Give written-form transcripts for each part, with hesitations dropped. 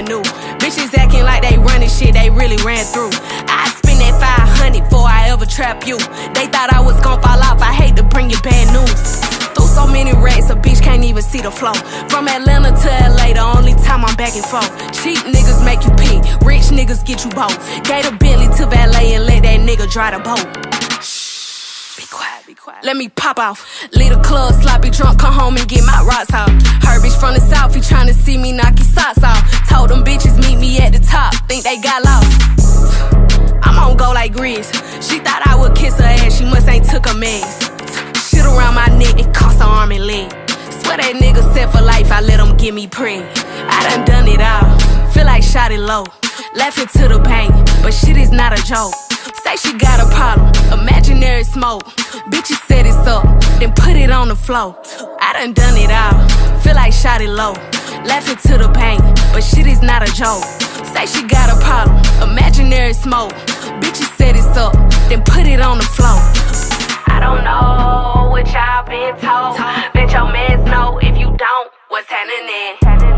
new. Bitches acting like they running shit they really ran through. I spend that 500 before I ever trap you. They thought I was gon' fall off, I hate to bring you bad news. Through so many racks, a bitch can't even see the flow. From Atlanta to LA, the only time I'm back and forth. Cheap niggas make you pee, rich niggas get you both. Gave a Bentley to valet and let that nigga dry the boat. Be quiet, be quiet. Let me pop off. Leave the club, sloppy drunk, come home and get my rocks off. Her bitch from the south, he tryna see me knock his socks off. Told them bitches meet me at the top, think they got lost. I'm on go like Grizz. She thought I would kiss her ass, she must ain't took her meds. Shit around my neck, it cost her arm and leg. Swear that nigga set for life, I let him get me preg. I done it all, feel like shot it low. Laughing to the bank, but shit is not a joke. Say she got a problem, imaginary smoke. Bitches set it up, then put it on the floor. I done it all, feel like shot it low. Laughing to the bank, but shit is not a joke. Say she got a problem, imaginary smoke. Bitches set it up, then put it on the floor. I don't know what y'all been told. Bet your mans know, if you don't, what's happening?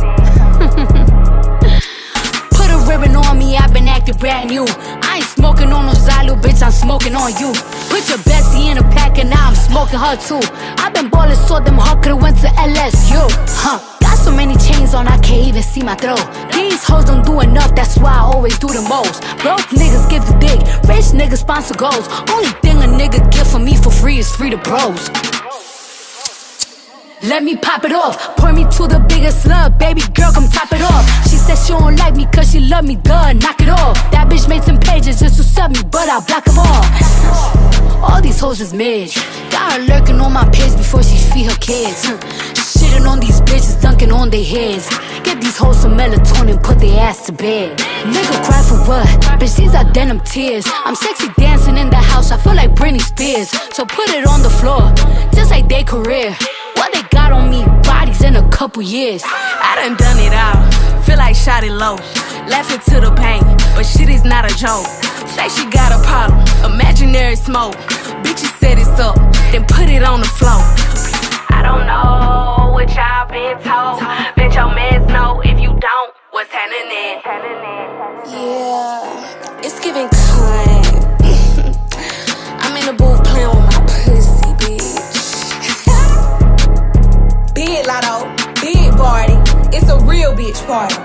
Put a ribbon on me, I've been acting brand new. I ain't smoking on no Zylo, bitch, I'm smoking on you. Put your bestie in a pack and now I'm smoking her too. I've been ballin' so them hard could've went to LSU. Got so many chains on, I can't even see my throat. These hoes don't do enough, that's why I always do the most. Broke niggas give the dick, rich niggas sponsor goals. Only thing a nigga get from me for free is free to bros. Let me pop it off, pour me to the biggest slug, baby girl, come top it off. She said she don't like me cause she love me, duh, knock it off. That bitch made some pages just to sub me, but I block them all. All these hoes is mid, got her lurking on my page before she feed her kids. Shitting on these bitches, dunking on their heads. Get these hoes some melatonin, put their ass to bed. Nigga cry for what? Bitch, these are denim tears. I'm sexy dancing in the house, I feel like Britney Spears. So put it on the floor, just like their career. What they got on me, bodies in a couple years. I done it all, feel like shot it low. Laughing to the bank, but shit is not a joke. Say she got a problem, imaginary smoke. Bitches set it up, then put it on the floor. I don't know what y'all been told. Bet your mans know, if you don't, what's happening? Yeah, it's giving cunt. I'm in the booth playing with my pussy, bitch. Big Latto, big Bardi, it's a real bitch party.